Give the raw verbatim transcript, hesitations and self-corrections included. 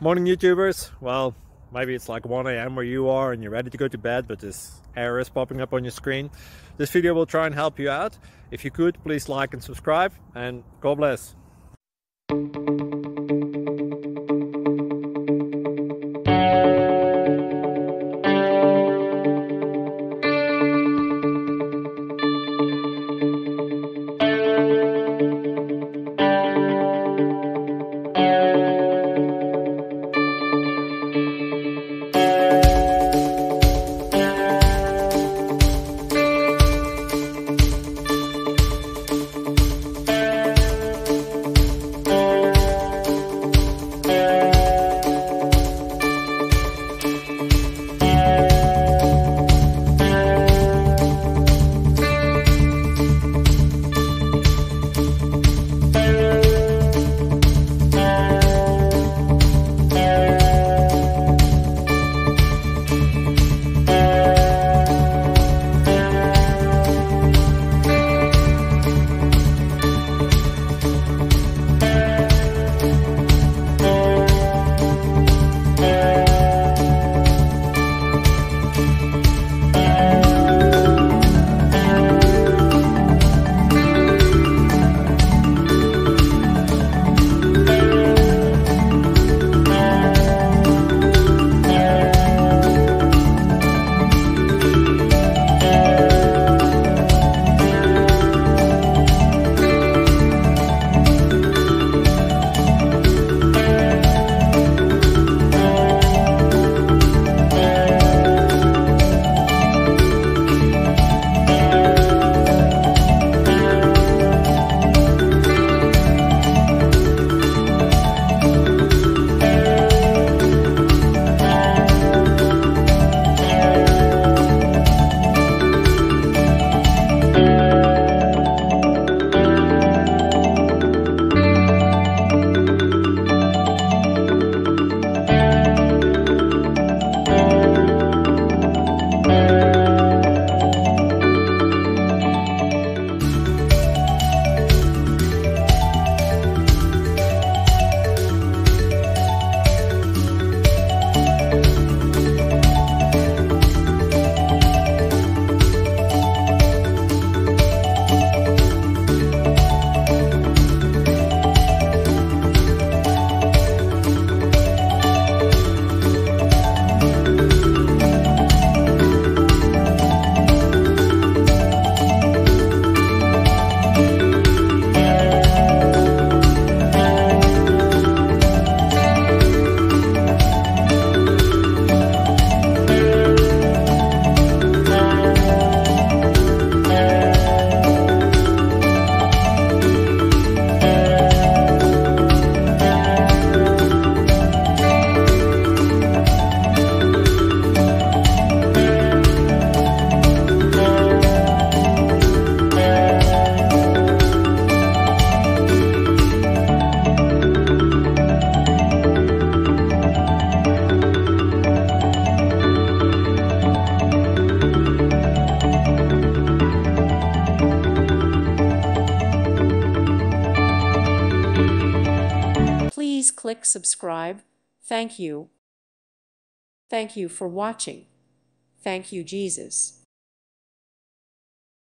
Morning YouTubers. Well, maybe it's like one A M where you are and you're ready to go to bed, but this error is popping up on your screen. This video will try and help you out. If you could, please like and subscribe, and God bless. Please click subscribe. Thank you. Thank you for watching. Thank you, Jesus.